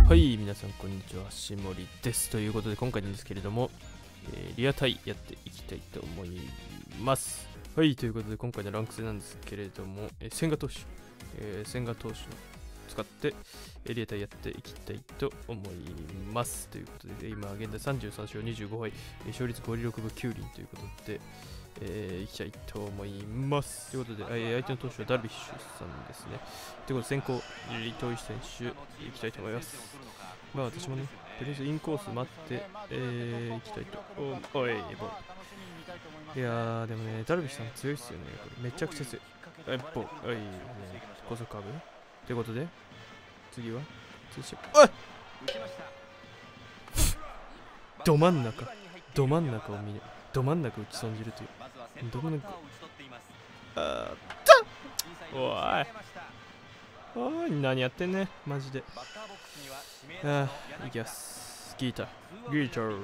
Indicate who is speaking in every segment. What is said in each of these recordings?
Speaker 1: はい、皆さんこんにちは、しもりです。ということで今回なんですけれども、リアタイやっていきたいと思います。はい、ということで今回のランク戦なんですけれども、千賀投手、千賀投手を使って、リアタイやっていきたいと思います。ということで、今現在33勝25敗、勝率5割6分9厘ということで、いきたいと思います。ということで、相手の投手はダルビッシュさんですね。ということで、先行、糸井選手、いきたいと思います。まあ私もね、とりあえずインコース待って、いきたいと。おい、ボール。いやー、でもね、ダルビッシュさん強いっすよね。これめちゃくちゃ強い。ボール。おい、高速カーブ。ということで、次は、おいど真ん中を見る。ど真ん中打ち損じるという。ど真ん中。おい、何やってんね、マジで。いきます。ギター。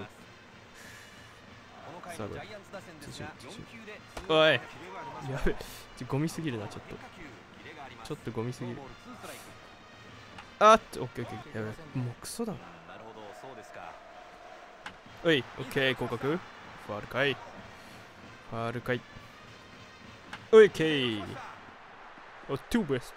Speaker 1: さあ、これ。おい、やべ、ゴミすぎるな、ちょっとゴミすぎる。オッケー、やべ、もうクソだな。おい、オッケー、広角。ファールかい。オッケー。ツーベース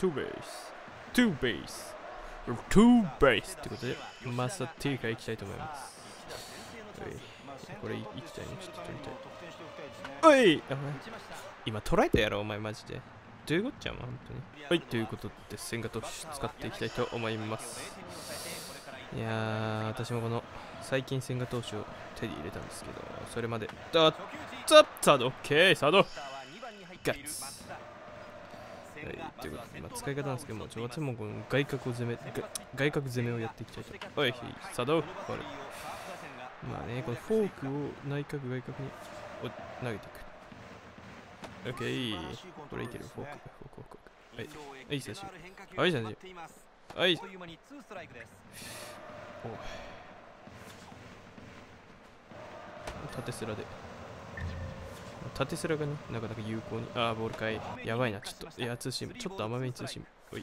Speaker 1: ってことで、マスターティーから行きたいと思います。これ行きたいね、ちょっと取りたい。おい、今捉えたやろ、お前マジで。どういうことじゃん、本当に。はい、ということで、千賀投手使っていきたいと思います。いやー、私もこの最近千賀投手を手に入れたんですけど、それまで。サード、オッケー、サード。ガッツ。はい、ということで、使い方なんですけども、私もこの外角攻めをやっていきたいと。おい、サード、ファウル。まあね、このフォークを内角、外角に投げていく。オッケー。これいける、フォーク。はい、久しぶり。はい、はい。縦スラがね、なかなか有効に。ボールかい。やばいな、ちょっと。いや、ツーシーム。ちょっと甘めにツーシーム。おい。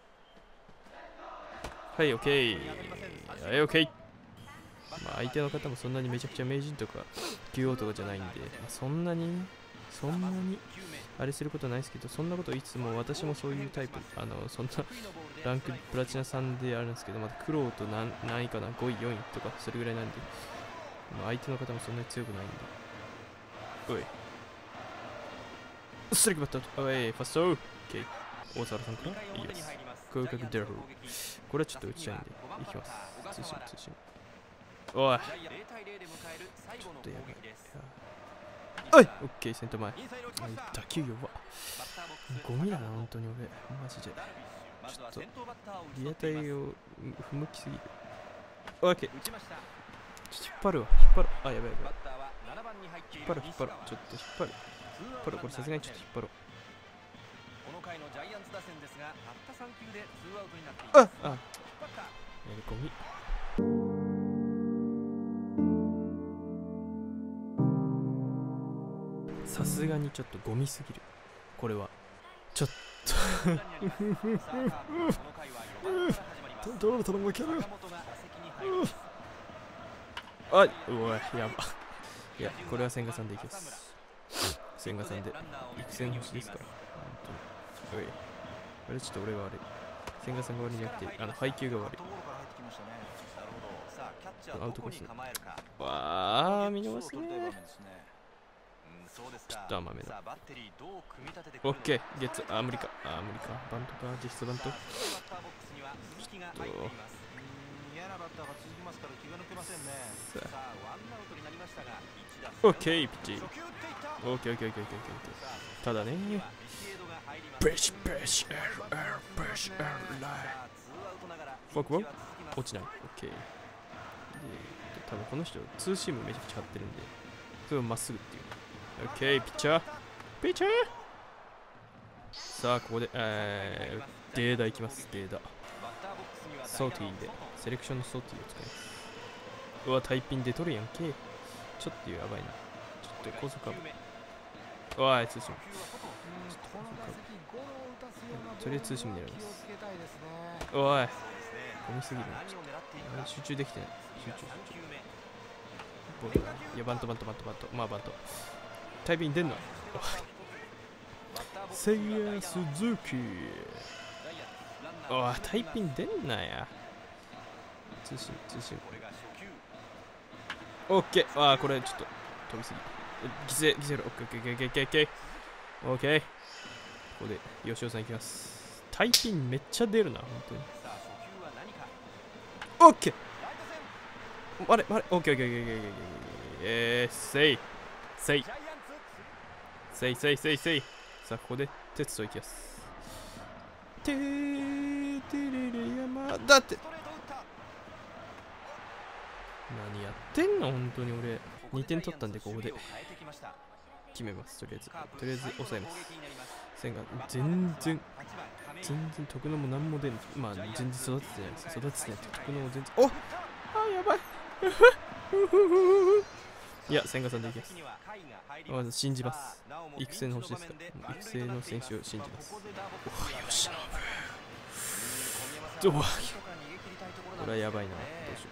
Speaker 1: はい、オッケー。はい、オッケー。まあ、相手の方もそんなにめちゃくちゃ名人とか QO とかじゃないんで、そんなにあれすることはないですけど、そんなこといつも私もそういうタイプ、そんなランクプラチナ3であるんですけど、まだ苦労と何位かな、5位、4位とかそれぐらいなんで、まあ、相手の方もそんなに強くないんで。おい。ストライクバッター。おい、ファスト。オッケー。大沢さんからいきます。広角デラフ。これはちょっと打ちたいんで、いきます。通信。おい。ちょっとやばい。おい、オッケー、センター前。打球弱。ゴミだな、本当に俺。マジで。ちょっと、リアタイを踏むきすぎる。オッケー。引っ張る。やばい。引っ張る。ちょっと引っ張る。これさすがにちょっと引っ張ろう。この回のジャイアンツ打線ですが、たった3球で2アウトになっています。ゴミ。さすがにちょっとゴミすぎる。これはちょっとどう頼むキャラ。おい、やば。いや、これは千賀さんでいきます。千賀さんで育成の星ですから。本当に。これちょっと俺が悪い。千賀さんが悪いんじゃなくて、配球が悪い。アウトコース。見逃すね。ちょっと甘めだ。オッケー、ゲッツ、無理か。バントか、実質バント。オッケー、ピッチ。オッケー。ただね、ブッシュライフォークボール落ちない。オッケー。多分この人、ツーシームめちゃくちゃ張ってるんで、それをまっすぐっていう。オッケー、ピッチャー。さあ、ここで、データいきます。データ。ソーティーで、セレクションのソーティーを使います。うわ、タイピン出とるやんけ。ちょっとやばいな。ちょっと高速カーブ。おい、ツーシーム。とりあえずツーシーム狙います。おい。 込みすぎるな。ちょっと集中できてない。集中。ボールだ。いや、バント。まあ、バント。タイピン出んのセイヤスズキ。ああ、タイピン出んなや。通信。オッケー。ああ、これちょっと飛びすぎ。犠牲ろ。オッケー。オッケー。ここで吉尾さんいきます。タイピンめっちゃ出るな、本当に。オッケー。オッケー。セイ。さあ、ここで鉄といきます。てーてれれ山だって。何やってんの本当に俺。2点取ったんで、ここで決めます。とりあえず抑えます。線が全然徳野も何も出ん。まあ全然育ててないです。徳野も全然。おっ、あ、やばい。いや、千賀さんでいきます。まず信じます。育成の星ですから。育成の選手を信じます。お、よしのぶ。これはやばいな。どうしよ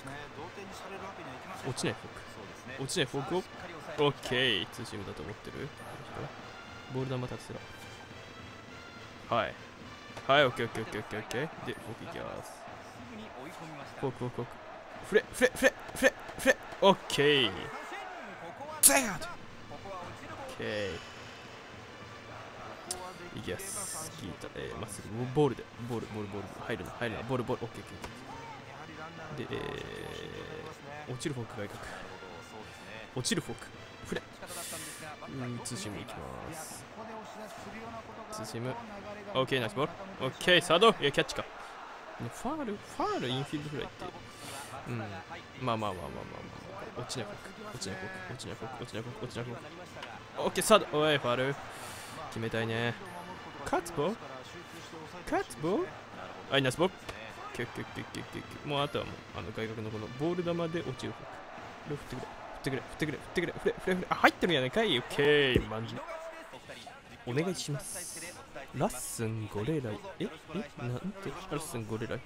Speaker 1: う。落ちないフォークを。オッケー。ツーシームだと思ってる。ボール球立てろ。はい、オッケー。で、フォークいきます。フォーク。フレ。オッケー。ゼーッ。オッケー。いきます。聞いた。まっすぐ。ボール。入るな。ボール。オッケー。で、落ちるフォーク外角。落ちるフォーク。フレ。ツーシームいきます。ツーシーム。オッケー、ナイスボール。オッケー、サード。いや、キャッチか。ファール、インフィールドフライって。まあ。落ちないフォーク。オッケー、サード。おい、ファール。決めたいね。カツボはい、ナイスボール。もうあとはもう、外角のこのボール球で落ちるフォーク。振ってくれ。フレ。あ、入ってるやないかい。オッケー。マンジ。お願いします。ラッスンゴレライ。なんてラッスンゴレライ。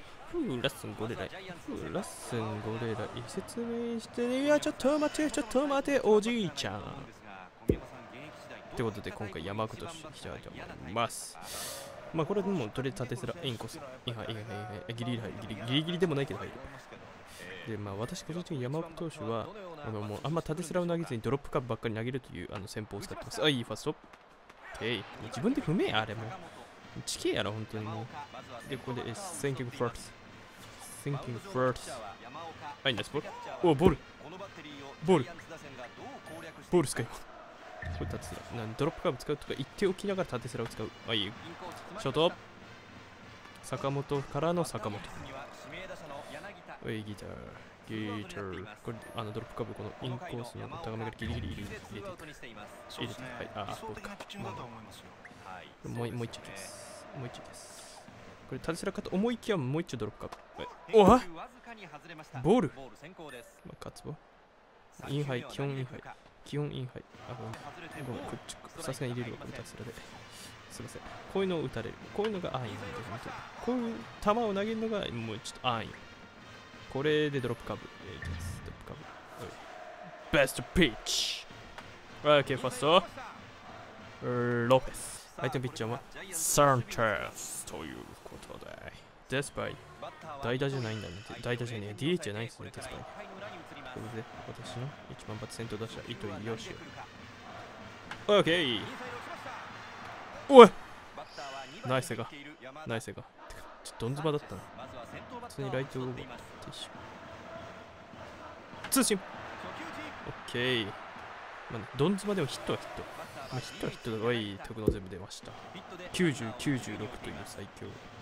Speaker 1: 説明してね。いや、ちょっと待て、おじいちゃん。ってことで、今回山奥としてきたいと思います。まあ、これでもとりあえず縦すらインコース。インハイ。ギリギリでもないけど入る。で、まあ、私個人的に山奥投手はもうあんま縦スラを投げずにドロップカップばっかり投げるという戦法を使ってます。あ、いいファースト。自分で踏めや、あれも。地形やろ、本当にもう。で、ここで、thinking first。はい、ナイスボール。お、ボール使います。これ縦スラ。ドロップカーブ使うとか言っておきながら縦スラを使う。あ、いいよ。ショート。坂本からの坂本。おい、ギター。これ、ドロップカーブ、このインコースの高めがギリギリ入れていく。はい、あ、ボールか。もう一丁いきます。これ、縦スラかと思いきや、もう一丁ドロップカーブ。おはボール。まあ、カツボ。インハイ、基本インハイ。あ、ごめん、さすがに入れるわ、これ、縦スラで。すいません。こういうのを打たれる。こういうのが安易なんで、本当に。こういう球を投げるのが、もうちょっと安易。これでドロップカーブ。いきます。ドロップカーブ。ベストピッチ。オッケー、ファースト。ロペス。相手のピッチャーはサンチェスということで。デスパイ。代打じゃないんだね。代打じゃねえ。DH じゃないですね、デスパイ。ということで、私の1番バット先頭打者、糸井嘉男。オッケー。おいナイスが。てか、ちょっとドンズバだったな。普通にライトオーバーだった一緒。通信。オッケー。まあ、ドンズバでもヒットはヒット。まあ、ヒットはヒットだがいい。得の全部出ました。90、96という最強。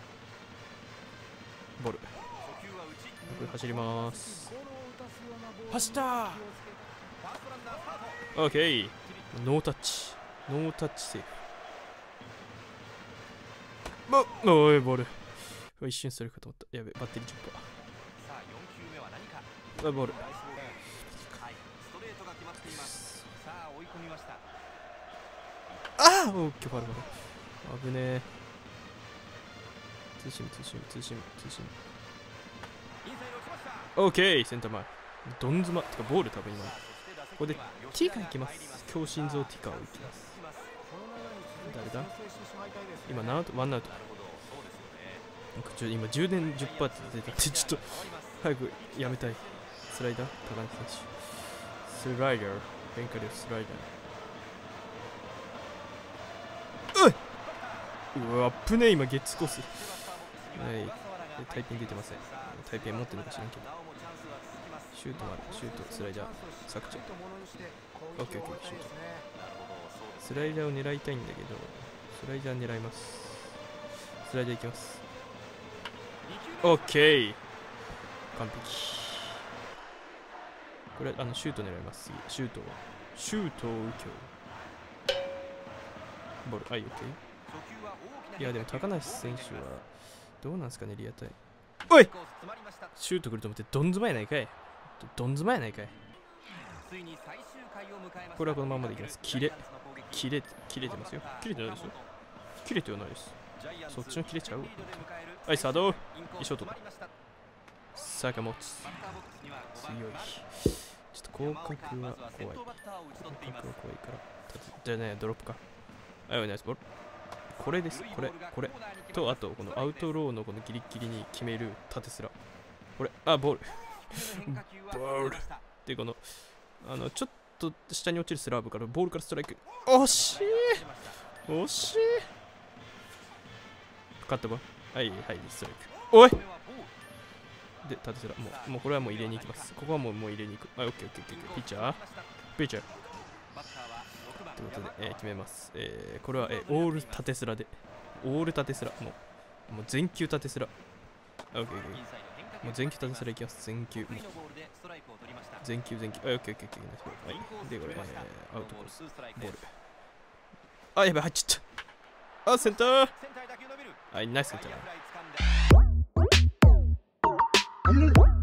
Speaker 1: ボール。これ走ります。走ったー。オッケー。ノータッチセーフ。おい、ボール。一瞬それかと思った。やべ、バッテリーチョッパー。ボール。ああ、オッケー、ファルファル。危ねえ。ツーシーム。 オーケー、センター前。ドンズマ、てかボール多分今。ここでティカ行きます。強心臓ティカを行きます。誰だ今何アウト？ワンアウト。今充電 10% って出てて、ちょっと早くやめたい。スライダー高梨選手。スライダー。変化量スライダー。うわ、危ねえ、今ゲッツコース。はい。タイピン出てません。タイピン持ってるのか知らんけど。シュートもある。シュート、スライダー、削除。オッケーオッケー、シュート。スライダーを狙いたいんだけど、スライダー狙います。スライダーいきます。オッケー。完璧。これ、シュート狙います。シュートを受ける。ボール、はい、オッケー。いや、でも高梨選手は、どうなんすかね、リアタイ。おいシュート来ると思って、ドンズマやないかい。ドンズマやないかい。これはこのままでいきます。切れてますよ。切れてないですよ。切れてはないです。そっちの切れちゃう。はい、サード。ショートだ。坂本。強い。ちょっと広角は怖い。広角は怖いから。でね、ドロップか。はい、ナイスボール。これです。これ。と、あと、このアウトローのこのギリギリに決める縦スラ。これ、ボール。ボール。で、この、ちょっと下に落ちるスラーブから、ボールからストライク。惜しい惜しいカットボール。はい、ストライク。おいで、縦スラ。もうこれはもう入れに行きます。ここはもう入れに行く。オッケー。ピッチャー。ということで、決めます。これは、オール縦スラで。オール縦スラ。もう全球縦スラ。オッケー。もう全球縦スラいきます。全球。全球。オッケー。はい。で、これ、アウトコース。ボール。やばい、入っちゃった。センター。はい、ナイスセンター。